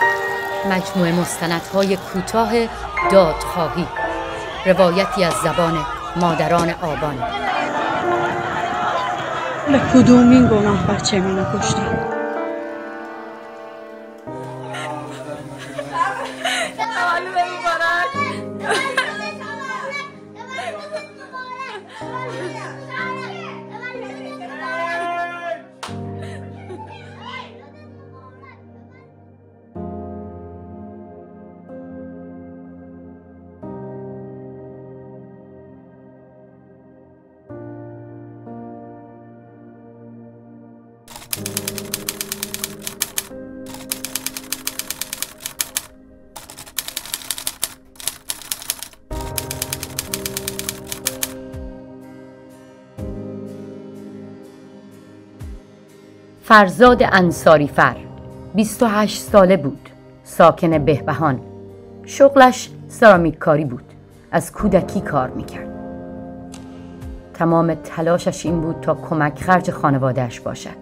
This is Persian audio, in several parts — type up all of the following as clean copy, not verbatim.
مجموعه مستندهای کوتاه دادخواهی، روایتی از زبان مادران آبان. به کدومین گناه بچه منو کشتن؟ فرزاد انصاریفر 28 ساله بود، ساکن بهبهان. شغلش سرامیک کاری بود، از کودکی کار میکرد. تمام تلاشش این بود تا کمک خرج خانوادهش باشد.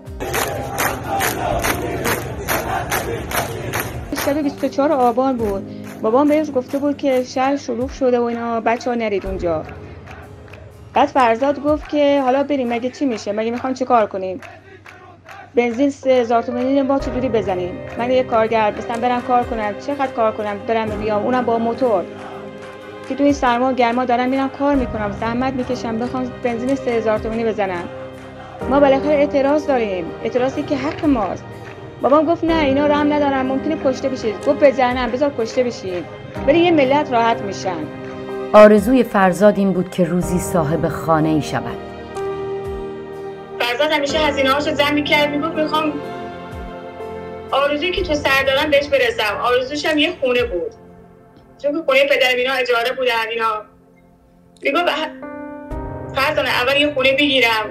شب 24 آبان بود. بابام بهش گفته بود که شهر شلوغ شده و اینا، بچه‌ها نرید اونجا. بعد فرزاد گفت که حالا بریم، مگه چی میشه؟ مگه میخوان چه کار کنیم؟ بنزین 3000 تومانی با چجوری بزنیم؟ من یه کارگر بستم برم کار کنم، چقدر کار کنم برم بیام، اونم با موتور که توی سرما و گرما دارم میرم کار میکنم، زحمت میکشم بخوام بنزین 3000 تومانی بزنم. ما بالاخره اعتراض داریم، اعتراضی که حق ماست. بابام گفت نه اینا رو هم ندارم، ممکنه کشته بشید. گفت بزنم، بذار کشته بشید، ولی یه ملت راحت میشن. آرزوی فرزاد این بود که روزی صاحب خانه‌ای شود. فرزاد همیشه هزینه‌هاشو جمع می‌کرد، میگفت میخوام آرزویی که تو سر دارم بهش برسم. آرزوش هم یه خونه بود، چون که خونه پدرم اینا اجاره بودن اینا. میگفت فرزاد اول یه خونه بگیرم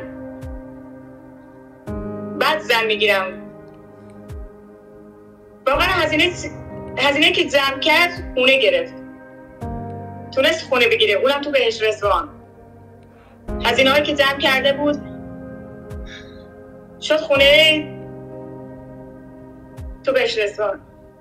بعد زن میگیرم. واقعا هزینه که جمع کرد خونه گرفت، تونست خونه بگیره، اونم تو بهشت رضوان. هزینه‌هایی که جمع کرده بود شد خونه تو بهشت رضوان.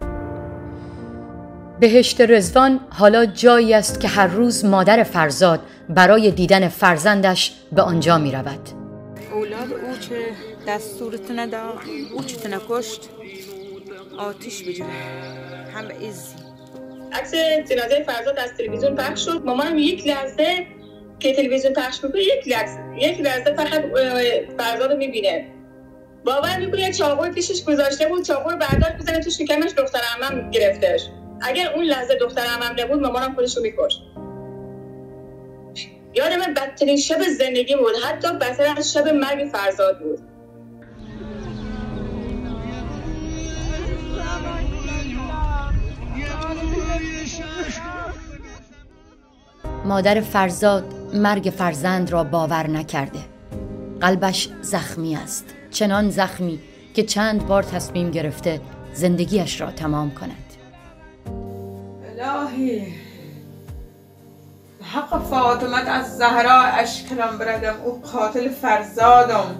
بهشت رضوان حالا جایی است که هر روز مادر فرزاد برای دیدن فرزندش به آنجا می رود. اولاد او چه دستورت ندا، او چه تنکشت آتیش بجوره همه ایزی. عکس جنازه فرزاد از تلویزیون پخش شد. مامانم یک لحظه که تلویزیون پخش میکنه یک لحظه فقط فرزاد رو میبینه. باور میکنه یک چاقوی پیشش گذاشته بود، چاقو رو برداشت بزنه تو شکمش، دختر عمم گرفتش. اگر اون لحظه دختر عمم نبود مامانم خودش رو میکشت. یادم بدترین شب زندگی بود، حتی بدتر از شب مرگ فرزاد بود. مادر فرزاد مرگ فرزند را باور نکرده. قلبش زخمی است، چنان زخمی که چند بار تصمیم گرفته زندگیش را تمام کند. الهی حق فاطمت از زهرا اشکلم بردم، او قاتل فرزادم.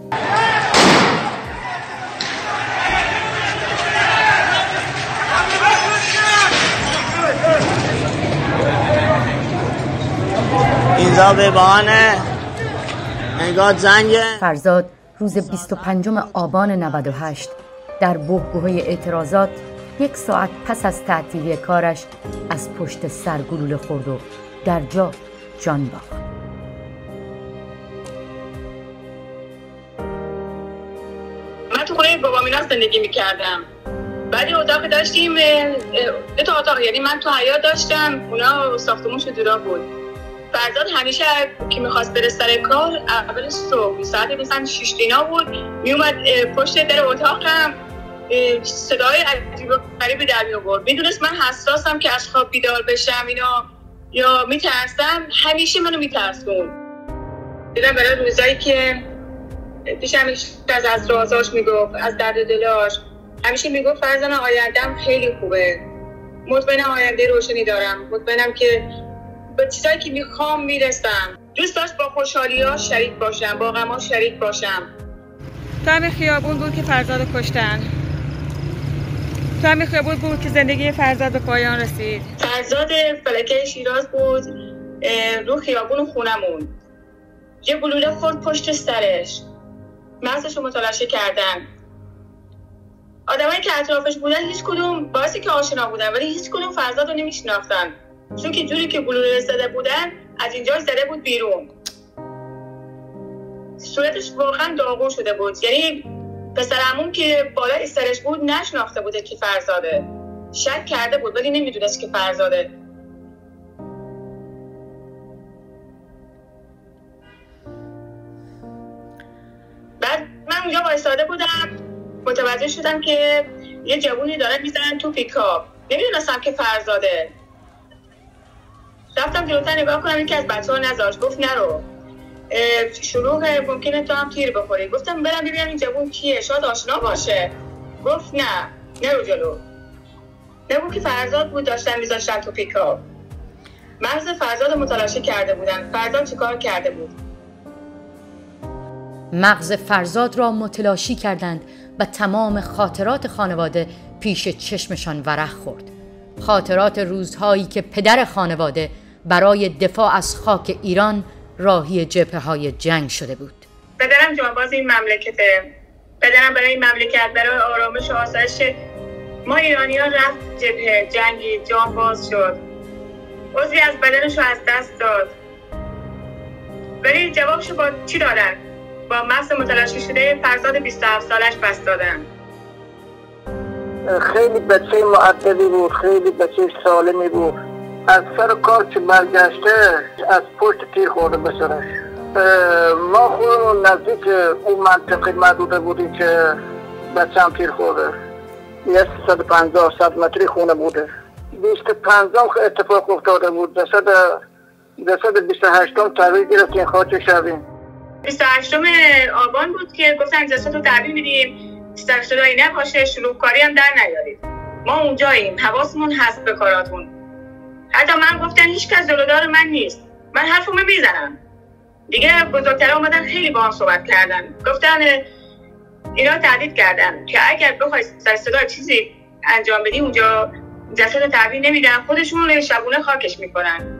اینجا به بهانه نگاه زنگه. فرزاد روز 25 آبان 98 در بحبوحه اعتراضات 1 ساعت پس از تعطیلی کارش از پشت سر گلوله خورد و در جا جان باخت. من تو خونه بابام اینا زندگی میکردم. بعد اتاق داشتیم، 2 تا اتاق، یعنی من تو حیاط داشتم، اونا ساختمونش جدا بود. فرزاد همیشه که میخواست بره سر کار اول صبح ساعت مثلا 6 دینا بود، میومد پشت در اتاقم، صدای عجیب و غریبی در میآورد. میدونست من حساسم که از خواب بیدار بشم اینا یا میترسم، همیشه منو میترسون. دیدم برای روزایی که پیش همیشه از رازاش میگفت، از درد دلاش، همیشه میگفت فرزانه آیندم خیلی خوبه، مطمئنم آینده روشنی دارم، مطمئنم که به چیزایی که میخوام میرسم. دوست داشت با خوشحالی‌هاش شریک باشم، با غم‌هاش شریک باشم. دم خیابون بود که فرزاد کشتن. تو همین خیابون بود که زندگی فرزاد به پایان رسید؟ فرزاد فلکه شیراز بود، رو خیابون خونمون یه گلوله خورد پشت سرش، مغزش رو متلاشی کردن. آدمایی که اطرافش بودن هیچ کدوم باعثی که آشنا بودن ولی هیچ کدوم فرزاد رو نمیشناختن، چون که جوری که گلوله زده بودن از اینجا زده بود بیرون. صورتش واقعا داغون شده بود، یعنی پسر عموم که بالای سرش بود نشناخته بوده که فرزاده، شک کرده بود ولی نمیدونست که فرزاده. بعد من اونجا وایساده بودم، متوجه شدم که یه جوونی داره میزنن تو پیکاپ، نمیدونستم که فرزاده. رفتم جلوتر نگاه کنم، یکی از بچه‌ها نذاشت، گفت نرو شروع ممکنه تو هم تیر بخوری. گفتم برم ببینم این جوون کیه، شاید آشنا باشه. گفت نه نرو جلو. نگو که فرزاد بود، داشتن میذاشتن تو پیکاپ. مغز فرزاد متلاشی کرده بودن. فرزاد چیکار کرده بود؟ مغز فرزاد را متلاشی کردند و تمام خاطرات خانواده پیش چشمشان ورق خورد. خاطرات روزهایی که پدر خانواده برای دفاع از خاک ایران راهی جبهه‌های جنگ شده بود. پدرم جانباز این مملکته. پدرم برای این مملکت، برای آرامش و آسایش ما ایرانیان رفت جبهه، جنگی، جانباز شد. عضوی از بدنش رو از دست داد. ولی جوابشو با چی دادن؟ با مغز متلاشی شده فرزاد 27 سالش بس دادن. خیلی بچه مؤدبی بود، خیلی بچه سالمی بود. از سر کار که برگشته از پشت تیر خورده به سرش. ما خودمون نزدیک اون منطقه محدوده بودیم که بچه هم تیر خورده. یه 150 متری خونه بوده. 25 اتفاق افتاده بود. جسد 28 تحویل گرفتیم خاک شویم. 28 آبان بود که گفتن جسد رو تحویل میدیم، صدایی نباشه، شلوغکاری هم در نیارید. ما اونجاییم، حواسمون هست به کاراتون. حتی من گفتن هیچ کس جلودار من نیست، من حرفمو میزنم. دیگه بزرگترها اومدن خیلی با هم صحبت کردن، گفتن اینا تهدید کردن که اگر بخوای سر صدا چیزی انجام بدی اونجا جسد تحویل نمیدن، خودشون رو شبونه خاکش میکنن.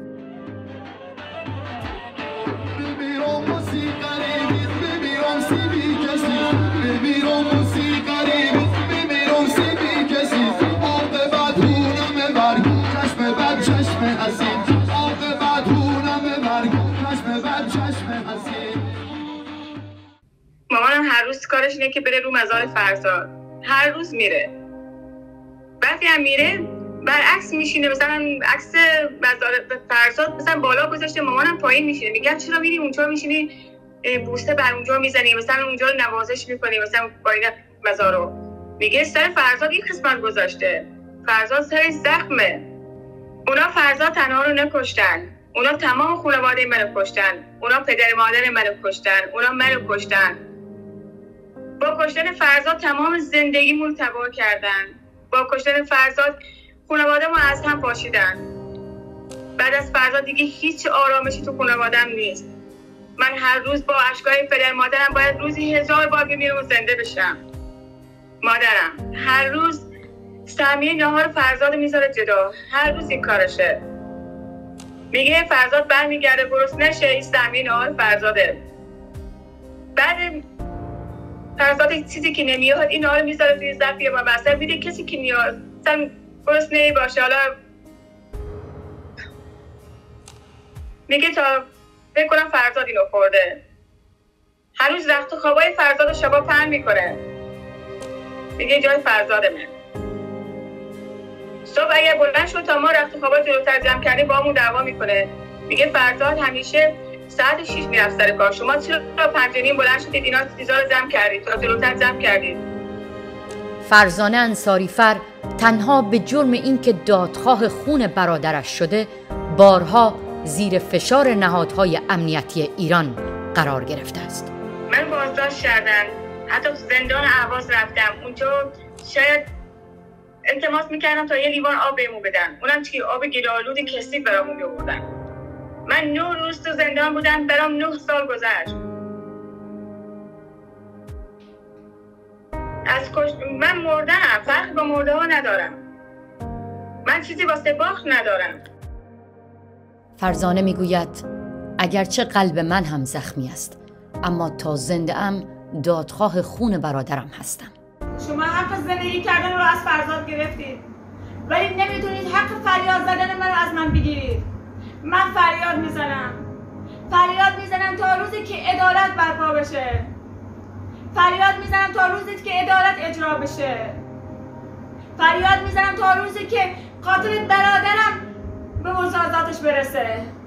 مامانم هر روز کارش اینه که بره رو مزار فرزاد، هر روز میره. وقتی هم میره برعکس میشینه، مثلا عکس مزار فرزاد مثلا بالا گذاشته، مامانم پایین میشینه. میگم چرا میری اونجا میشینی بوسه بر اونجا میزنی، مثلا اونجا رو نوازش میکنی، مثلا پایین مزارو. میگه سر فرزاد یک قسمت گذاشته، فرزاد سرش زخمه. اونا فرزاد تنها رو نکشتن، اونا تمام خانواده منو کشتن، اونا پدر مادر منو کشتن، اونا منو کشتن. با کشتن فرزاد تمام زندگیمون تباه کردن. با کشتن فرزاد خانواده‌مون از هم پاشیدن. بعد از فرزاد دیگه هیچ آرامشی تو خانواده‌م نیست. من هر روز با اشکای پدر مادرم باید روزی 1000 بار بمیرم و زنده بشم. مادرم هر روز سهمیه نهار فرزاد میذاره جدا، هر روز این کارشه. میگه فرزاد برمیگرده گرسنه شه، این سهمیه نهار فرزاده. بعد فرزاد چیزی که نمیاد این نهار میذاره توی ظرفی و مثلا میده کسی که نیاز مثلا گرسنه باشه، حالا میگه تا فکر کنم فرزاد اینو خورده. هنوز رخت و خوابای فرزاد شبا پهن میکنه، میگه جای فرزاد من. صبح اگر بلند شد تا ما رخت و خوابا جلوتر جمع کردیم با همون دعوا میکنه. میگه فرزاد همیشه ساعت 6 میرفت سر کار، شما چرا 5:30 بلند شدید اینا چیزا رو جمع کردید، تا جلوتر جمع کردید. فرزانه انصاریفر تنها به جرم اینکه دادخواه خون برادرش شده بارها زیر فشار نهادهای امنیتی ایران قرار گرفته است. من بازداشت کردن، حتی زندان اهواز رفتم. اونجا شاید التماس میکردم تا یه لیوان آب بهمون بدن، اونم چی آب گل‌آلود کثیف برامون میآوردن. من 9 روز تو زندان بودم، برام 9 سال گذشت. من مردم، فرق با مرده ها ندارم. من چیزی واسه باخت ندارم. فرزانه میگوید اگرچه قلب من هم زخمی است، اما تا زنده ام دادخواه خون برادرم هستم. شما حق زندگی کردن رو از فرزاد گرفتید، ولی نمیتونید حق فریاد زدن من رو از من بگیرید. من فریاد میزنم تا روزی که عدالت برپا بشه. فریاد میزنم تا روزی که عدالت اجرا بشه. فریاد میزنم تا روزی که قاتل برادرم به مجازاتش برسه.